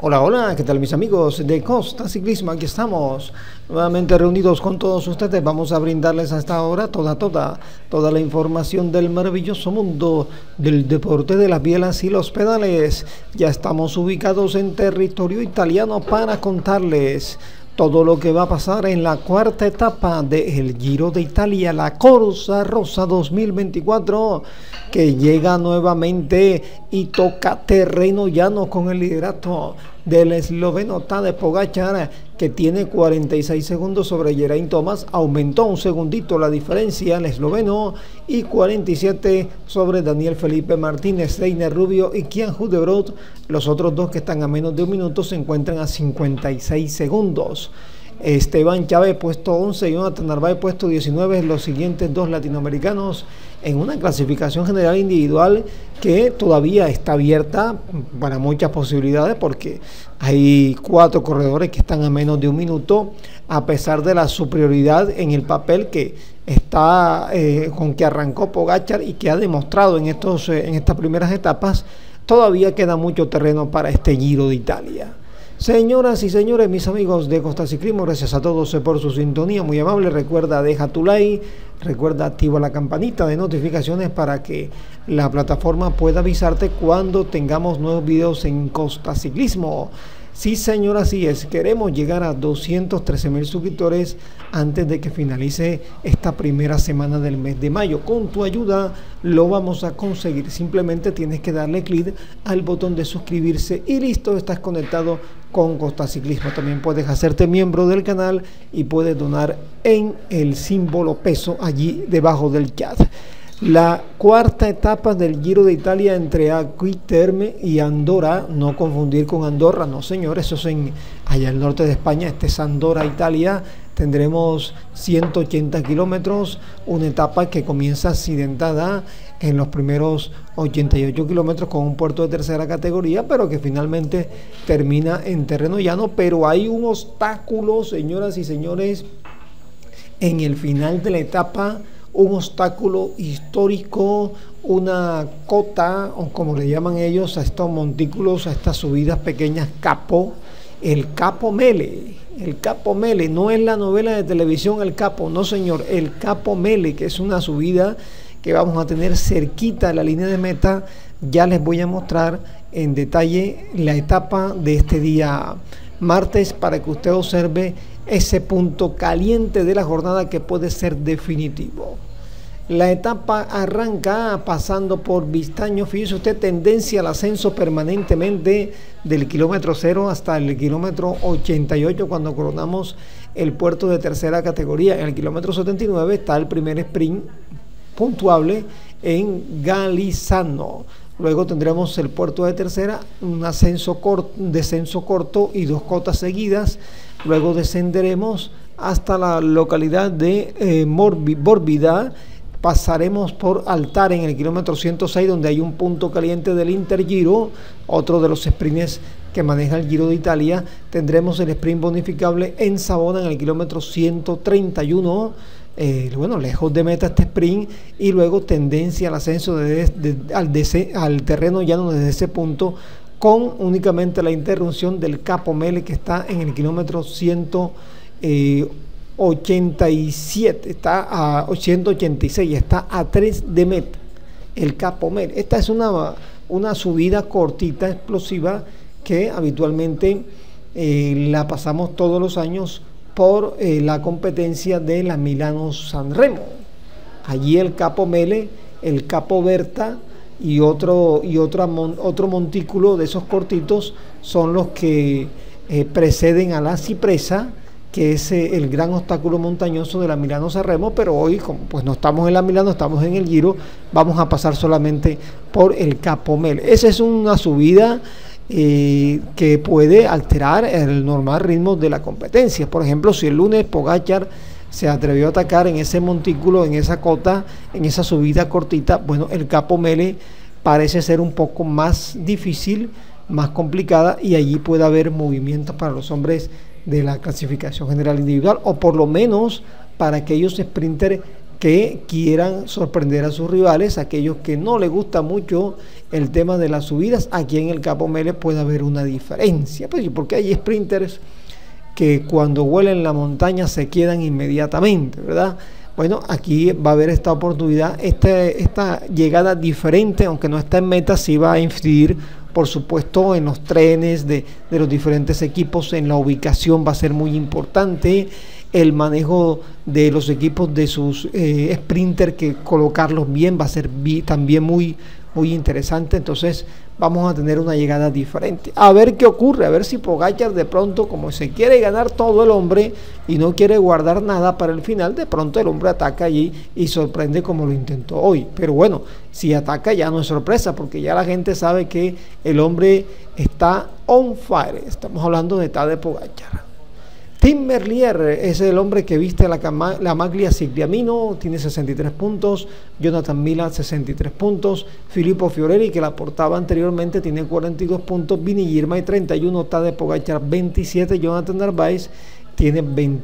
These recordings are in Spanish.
Hola, hola, ¿qué tal mis amigos de Costa Ciclismo? Aquí estamos nuevamente reunidos con todos ustedes. Vamos a brindarles a esta hora toda la información del maravilloso mundo del deporte de las bielas y los pedales. Ya estamos ubicados en territorio italiano para contarles todo lo que va a pasar en la cuarta etapa del Giro de Italia, la Corsa Rosa 2024, que llega nuevamente y toca terreno llano con el liderato del esloveno Tadej Pogačar, que tiene 46 segundos sobre Geraint Thomas. Aumentó un segundito la diferencia el esloveno, y 47 sobre Daniel Felipe Martínez, Reiner Rubio y Kian Hudebrodt. Los otros dos, que están a menos de un minuto, se encuentran a 56 segundos. Esteban Chávez puesto 11 y Jonathan Narváez puesto 19, los siguientes dos latinoamericanos en una clasificación general individual que todavía está abierta para muchas posibilidades, porque hay 4 corredores que están a menos de un minuto, a pesar de la superioridad en el papel que está con que arrancó Pogačar y que ha demostrado en estas primeras etapas. Todavía queda mucho terreno para este Giro de Italia. Señoras y señores, mis amigos de Costa Ciclismo, gracias a todos por su sintonía, muy amable. Recuerda, deja tu like, recuerda, activa la campanita de notificaciones para que la plataforma pueda avisarte cuando tengamos nuevos videos en Costa Ciclismo. Sí, señor, así es. Queremos llegar a 213,000 suscriptores antes de que finalice esta primera semana del mes de mayo. Con tu ayuda lo vamos a conseguir. Simplemente tienes que darle clic al botón de suscribirse y listo, estás conectado con Costa Ciclismo. También puedes hacerte miembro del canal y puedes donar en el símbolo peso allí debajo del chat. La cuarta etapa del Giro de Italia entre Aquiterme y Andorra, no confundir con Andorra, no señor, eso es allá al norte de España. Este es Andorra, Italia. Tendremos 180 kilómetros, una etapa que comienza accidentada en los primeros 88 kilómetros con un puerto de tercera categoría, pero que finalmente termina en terreno llano. Pero hay un obstáculo, señoras y señores, en el final de la etapa, un obstáculo histórico, una cota, o como le llaman ellos a estos montículos, a estas subidas pequeñas, el Capo Mele. El Capo Mele no es la novela de televisión El Capo, no señor, el Capo Mele, que es una subida que vamos a tener cerquita de la línea de meta. Ya les voy a mostrar en detalle la etapa de este día martes para que usted observe ese punto caliente de la jornada que puede ser definitivo. La etapa arranca pasando por Vistaño. Fíjese usted, tendencia al ascenso permanentemente del kilómetro 0 hasta el kilómetro 88, cuando coronamos el puerto de tercera categoría. En el kilómetro 79 está el primer sprint puntuable en Galizano. Luego tendremos el puerto de tercera, un descenso corto y 2 cotas seguidas. Luego descenderemos hasta la localidad de Borbida. Pasaremos por Altar en el kilómetro 106, donde hay un punto caliente del Intergiro, otro de los sprints que maneja el Giro de Italia. Tendremos el sprint bonificable en Savona en el kilómetro 131. Bueno, lejos de meta este sprint, y luego tendencia al ascenso al terreno llano desde ese punto, con únicamente la interrupción del Capo Mele, que está en el kilómetro 187, está a 186, está a 3 de meta el Capo Mele. Esta es una subida cortita, explosiva, que habitualmente la pasamos todos los años por la competencia de la Milano-San Remo. Allí el Capo Mele, el Capo Berta y otro montículo de esos cortitos son los que preceden a la Cipresa, que es el gran obstáculo montañoso de la Milano-San Remo. Pero hoy, como pues no estamos en la Milano, estamos en el Giro, vamos a pasar solamente por el Capo Mele. Esa es una subida que puede alterar el normal ritmo de la competencia. Por ejemplo, si el lunes Pogačar se atrevió a atacar en ese montículo, en esa cota, en esa subida cortita, bueno, el Capo Mele parece ser un poco más difícil, más complicada, y allí puede haber movimientos para los hombres de la clasificación general individual, o por lo menos para aquellos sprinters que quieran sorprender a sus rivales, aquellos que no les gusta mucho el tema de las subidas. Aquí en el Capo Mele puede haber una diferencia, pues, porque hay sprinters que cuando huelen la montaña se quedan inmediatamente, ¿verdad? Bueno, aquí va a haber esta oportunidad, esta llegada diferente, aunque no está en meta, sí va a influir, por supuesto, en los trenes de los diferentes equipos, en la ubicación va a ser muy importante, el manejo de los equipos de sus sprinters, que colocarlos bien va a ser también muy interesante. Entonces vamos a tener una llegada diferente. A ver qué ocurre, a ver si Pogačar de pronto, como se quiere ganar todo el hombre y no quiere guardar nada para el final, de pronto el hombre ataca allí y sorprende como lo intentó hoy. Pero bueno, si ataca ya no es sorpresa, porque ya la gente sabe que el hombre está on fire. Estamos hablando de Tadej Pogačar. Tim Merlier es el hombre que viste la maglia Cigliamino, tiene 63 puntos, Jonathan Mila 63 puntos, Filippo Fiorelli, que la portaba anteriormente, tiene 42 puntos, Vini Girmay 31, Tadej Pogačar 27, Jonathan Narváez tiene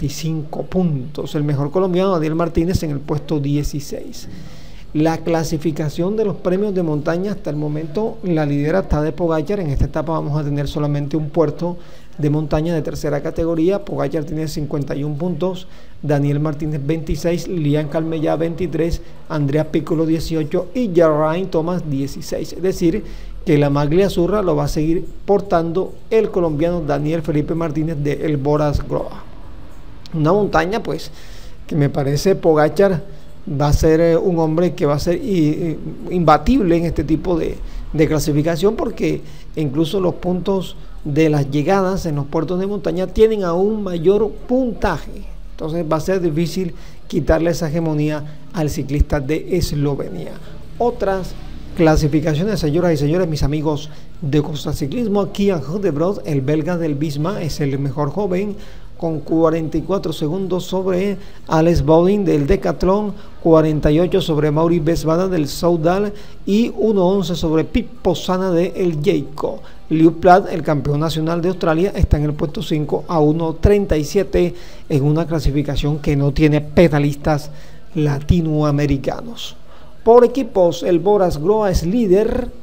25 puntos, el mejor colombiano Daniel Martínez en el puesto 16. La clasificación de los premios de montaña hasta el momento la lidera Tadej Pogačar. En esta etapa vamos a tener solamente un puerto de montaña de tercera categoría. Pogačar tiene 51 puntos, Daniel Martínez 26, Lian Calmellá 23, Andrea Piccolo 18 y Geraint Thomas 16. Es decir, que la maglia azurra lo va a seguir portando el colombiano Daniel Felipe Martínez de El Boras Groa. Una montaña, pues, que me parece Pogačar va a ser un hombre que va a ser imbatible en este tipo de clasificación, porque incluso los puntos de las llegadas en los puertos de montaña tienen aún mayor puntaje. Entonces va a ser difícil quitarle esa hegemonía al ciclista de Eslovenia. Otras clasificaciones, señoras y señores, mis amigos de Costa Ciclismo, Kian Hudebrood, el belga del Visma, es el mejor joven, con 44 segundos sobre Alex Bowden del Decathlon, 48 sobre Mauri Besbada del Soudal y 1:11 sobre Pip Posana de El Jayco. Liu Platt, el campeón nacional de Australia, está en el puesto 5 a 1:37 en una clasificación que no tiene pedalistas latinoamericanos. Por equipos, el Boras Groa es líder,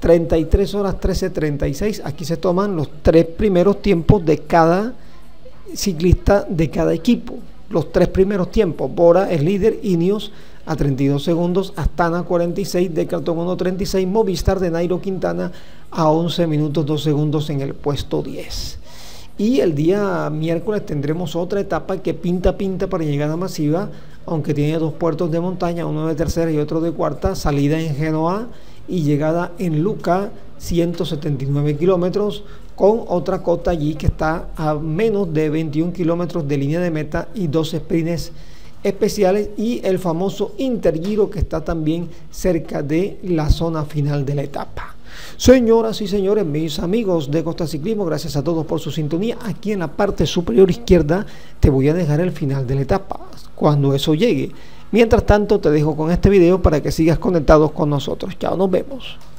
33 horas 13:36. Aquí se toman los 3 primeros tiempos de cada ciclista de cada equipo. Los 3 primeros tiempos: Bora es líder, Ineos a 32 segundos, Astana 46, Decathlon 1:36, Movistar de Nairo Quintana a 11 minutos 2 segundos en el puesto 10. Y el día miércoles tendremos otra etapa que pinta para llegada masiva, aunque tiene 2 puertos de montaña, uno de tercera y otro de cuarta, salida en Genoa y llegada en Lucca, 179 kilómetros, con otra cota allí que está a menos de 21 kilómetros de línea de meta y 2 sprints especiales, y el famoso Intergiro, que está también cerca de la zona final de la etapa. Señoras y señores, mis amigos de Costa Ciclismo, gracias a todos por su sintonía. Aquí en la parte superior izquierda te voy a dejar el final de la etapa, cuando eso llegue. Mientras tanto, te dejo con este video para que sigas conectados con nosotros. Chao, nos vemos.